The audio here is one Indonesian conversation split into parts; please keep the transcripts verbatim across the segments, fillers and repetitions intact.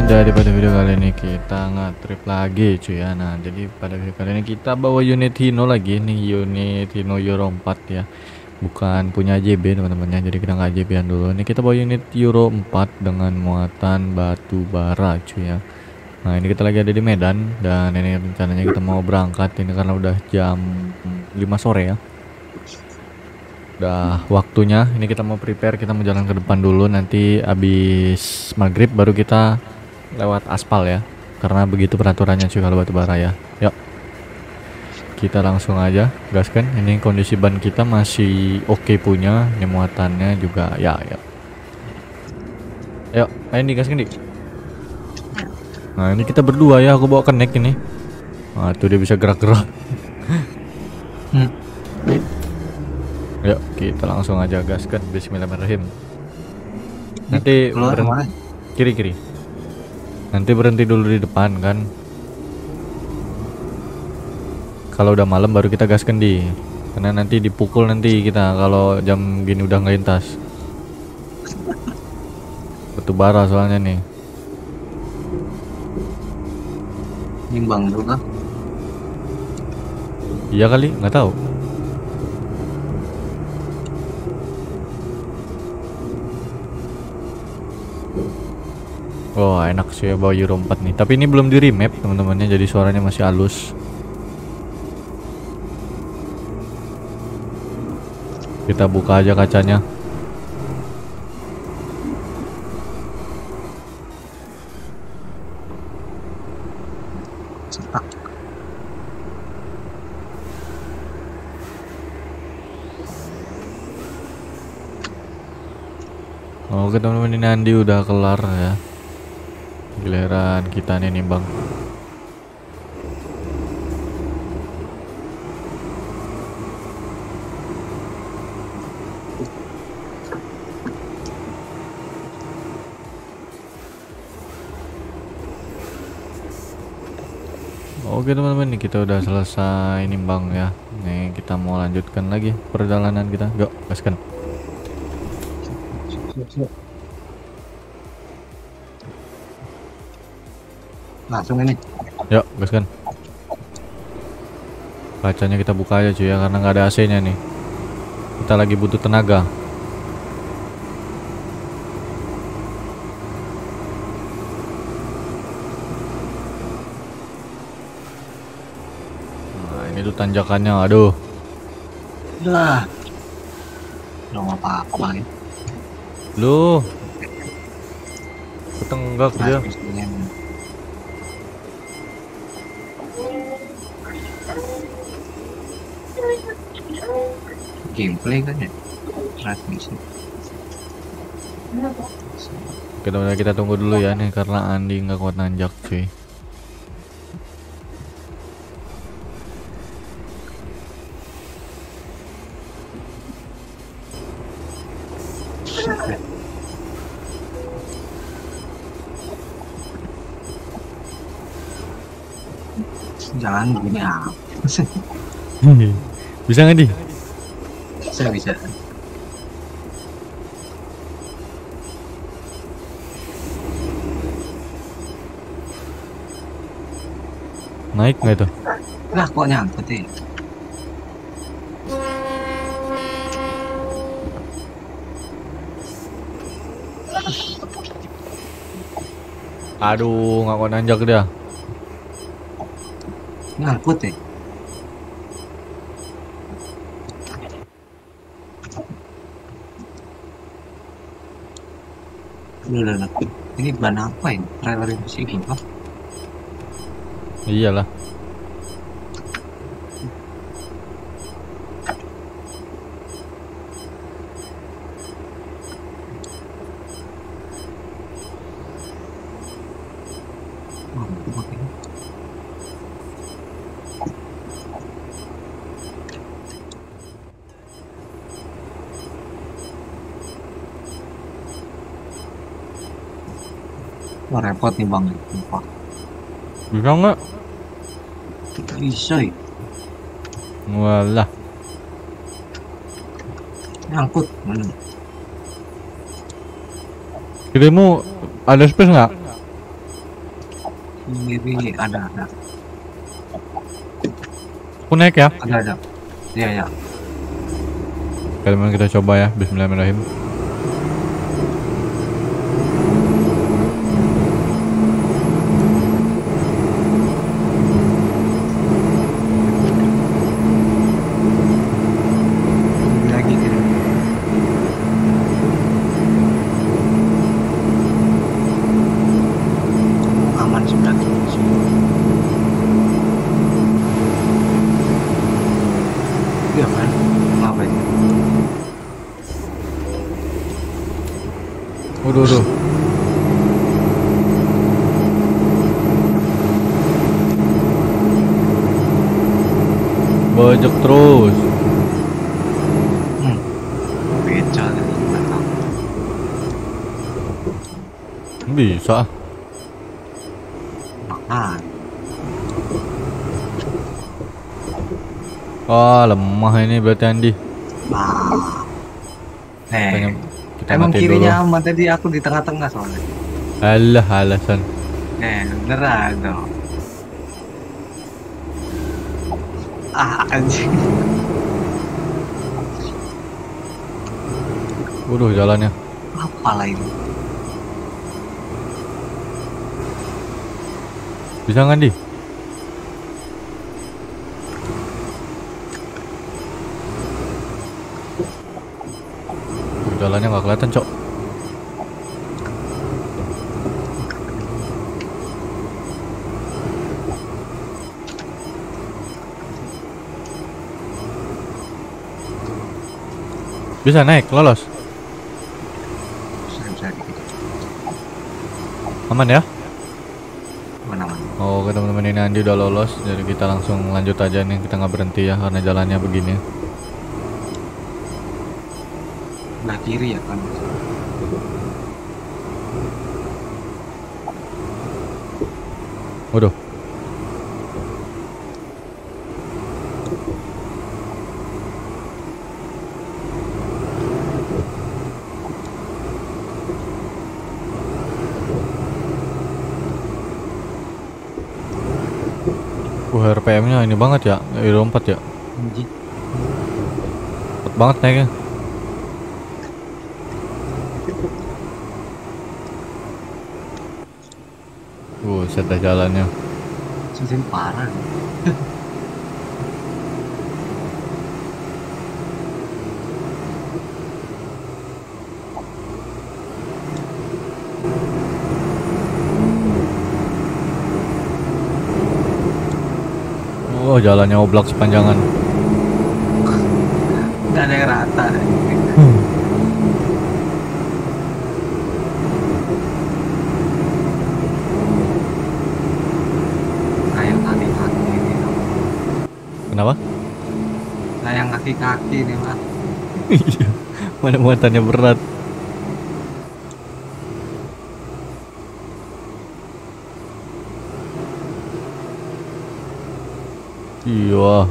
Jadi pada video kali ini kita nge-trip lagi cuy ya. Nah jadi pada video kali ini kita bawa unit Hino lagi nih, unit Hino Euro empat ya, bukan punya J B teman-teman ya. Jadi kita nggak J B-an dulu. Ini kita bawa unit Euro empat dengan muatan batu bara cuy ya. Nah ini kita lagi ada di Medan dan ini rencananya kita mau berangkat ini karena udah jam lima sore ya. Udah waktunya ini kita mau prepare, kita mau jalan ke depan dulu, nanti habis maghrib baru kita lewat aspal ya, karena begitu peraturannya cuy kalau batu bara ya. Yuk kita langsung aja gaskan. Ini kondisi ban kita masih oke okay punya, ini muatannya juga ya ya. Yuk ayo nih gaskan nih. Nah ini kita berdua ya, aku bawa connect ini. Nah tuh dia bisa gerak-gerak. hmm. Yuk kita langsung aja gaskan. Bismillahirrahmanirrahim. Nanti berhenti kiri-kiri. Nanti berhenti dulu di depan kan. Kalau udah malam baru kita gaskan di. Karena nanti dipukul nanti kita kalau jam gini udah ngelintas. Batu bara soalnya nih. Nimbang dulu kah? Iya kali, nggak tahu. Oh enak sih ya bawa Euro empat nih. Tapi ini belum di remap teman-temannya, jadi suaranya masih halus. Kita buka aja kacanya. Cetak. Oke teman-teman, ini Andi udah kelar ya. Giliran kita nih nimbang. Oke teman-teman, ini kita udah selesai nimbang ya. Nih kita mau lanjutkan lagi perjalanan kita. Go, gaskan. Langsung ini. Yuk, gaskan. Kacanya kita buka aja cuy ya, karena nggak ada A C-nya nih. Kita lagi butuh tenaga. Nah, ini tuh tanjakannya, aduh. Lah. Belum apa-apa ya. Lu. Ketenggak dia. Gameplay kan ya, transmisi. Kita kita tunggu dulu ya nih, karena Andi nggak kuat nanjak cuy. Jangan begini apa? Bisa nggak di? Bisa bisa. Naik nggak itu? Lah kok nyangkut ya? Aduh, nggak kuat nanjak dia. Nyangkut ya? Udah, udah, udah. Ini ban apa ini? Trailer besi apa? Iyalah. Oh, itu pakai. Wah repot nih bang, lupa. Bisa nggak? Bisa ya? Walah. Nyangkut. Hmm. Kirimu ada space nggak? Ini ada ada Aku naik ya. ada ada. Ya ya. Kalian kita coba ya. Bismillahirrahmanirrahim. Lagi gitu. Aman sudah. Iya kan? Ngapain? Waduh, waduh. Bajak terus. Hmm. Beca lagi. Nggak tahu. Bisa. Makan. Wah, lemah ini berarti Andi. Nah. Kita, Eh. nyam- kita Emang matiin kirinya dulu. aman tadi aku di tengah-tengah soalnya. Alah, alasan. Eh, beneran dong. Ah, anjing. Waduh, jalannya. Apalah ini? Bisa nggak, Di? Jalannya nggak kelihatan, Cok. Bisa naik, lolos. Bisa-bisa dikit. Aman ya? Mana-mana. Oh, oke teman-teman, ini Andi udah lolos. Jadi kita langsung lanjut aja nih. Kita nggak berhenti ya karena jalannya begini. Belah kiri ya kan? Waduh. Wah, R P M-nya ini banget ya. Euro empat ya. Anjing. Cepet banget naiknya. Buset dah jalannya. Sudah parah. Oh, jalannya oblak sepanjangan. Nggak ada yang rata. Kayak kaki-kaki ini. Kenapa? Kayak kaki-kaki nih mas. Iya. Mana muatannya berat. Iya.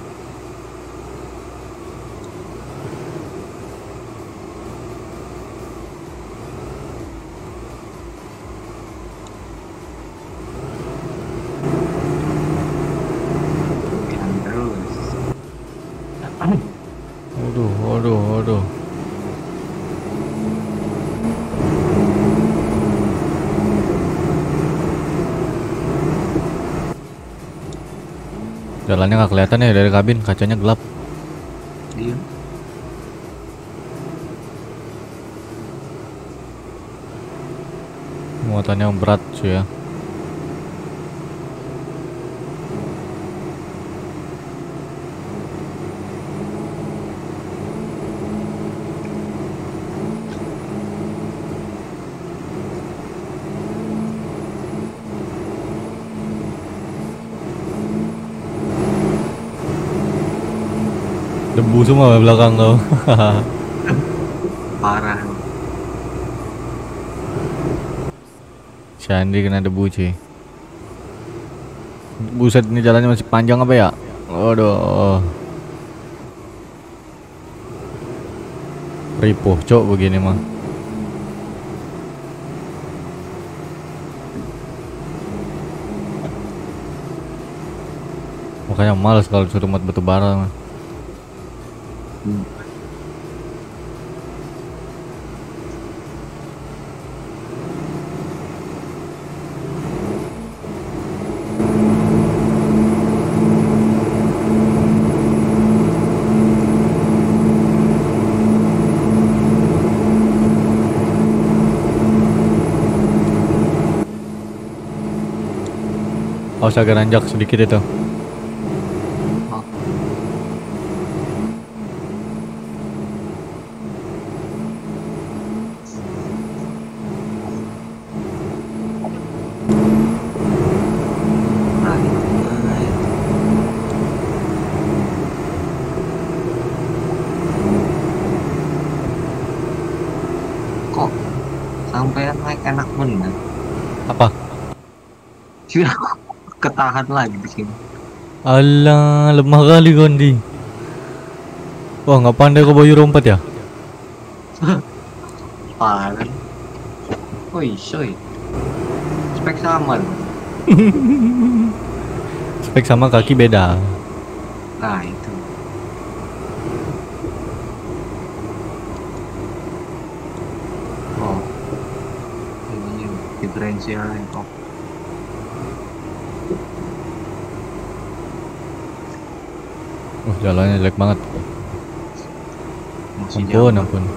Yang terus. Waduh, waduh, waduh. Jalannya nggak kelihatan ya dari kabin, kacanya gelap. Dia. Muatannya berat sih ya. Debu semua belakang kau. Parah. Si Andi kena debu sih. Buset, ini jalannya masih panjang apa ya? Waduh. Ripuh cok begini mah. Makanya males kalau suruh muat batu bara mah. Hmm. Awas agak nanjak sedikit itu. Oh, nah, nah, ya. Kok sampai naik enak bener. Apa? Sudah ketahan lagi di sini. Alah, lemah kali Gondi. Wah, nggak pandai kau bayu rompat ya? Parah. Oi, soy. Spek sama loh. Spek sama kaki beda. Nah, itu. Oh, ini diferensialnya kok. Wah, jalannya jelek banget. Masih jauh. Ampun, ampun.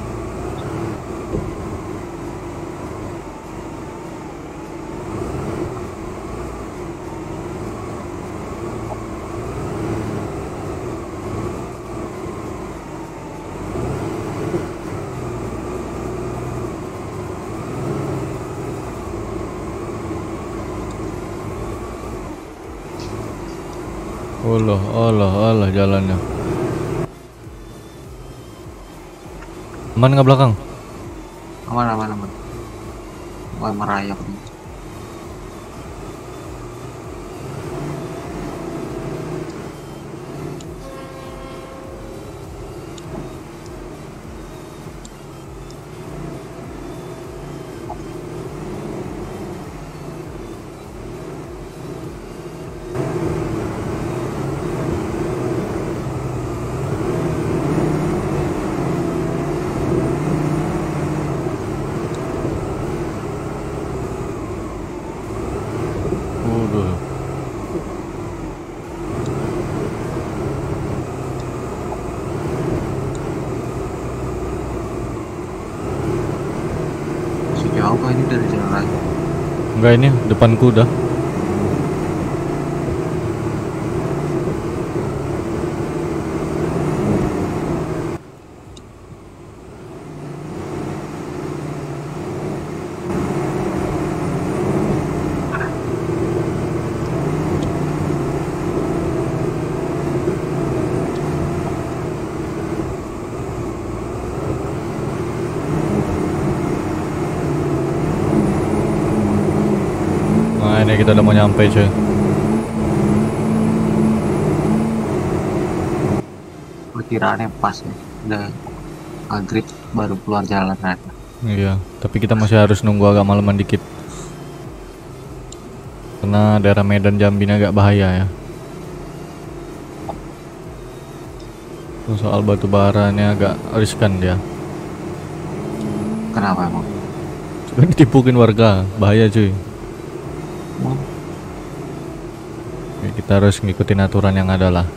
Allah, Allah, Allah jalannya. Aman nggak belakang? Aman, aman, aman. Wah, merayap nih. Waduh. Masih jauh kok ini dari jalan raya. Enggak, ini depanku udah. Nah, ini kita udah mau nyampe cuy. Perkiraannya pas ya. Udah maghrib baru keluar jalan raya. Iya, tapi kita masih harus nunggu agak malaman dikit. Karena daerah Medan Jambi ini agak bahaya ya. Terus soal batu bara ini agak riskan dia. Kenapa emang? Suka ditipukin warga, bahaya cuy. Oh, Ya, kita harus ngikutin aturan yang ada lah.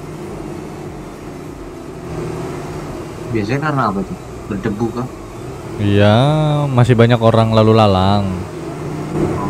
biasanya karena apa tuh? Berdebu kah? Iya, masih banyak orang lalu lalang. Oh,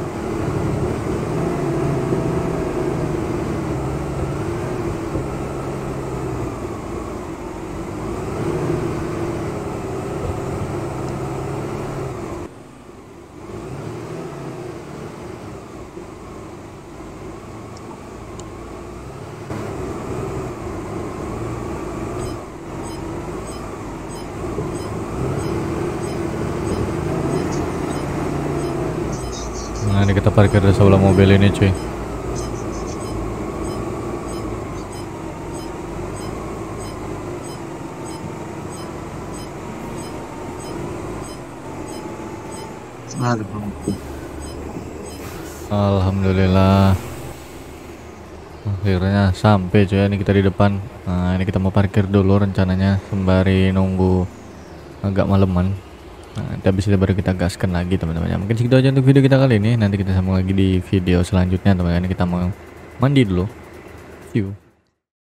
Nah, ini kita parkir di sebelah mobil ini cuy. aduh. Alhamdulillah. Akhirnya sampai cuy, ini kita di depan. Nah, ini kita mau parkir dulu rencananya sembari nunggu agak maleman. Nah, nanti habis itu baru kita gaskan lagi teman-teman ya. Mungkin segitu aja untuk video kita kali ini. Nanti kita sambung lagi di video selanjutnya teman-teman. Kita mau mandi dulu. See you.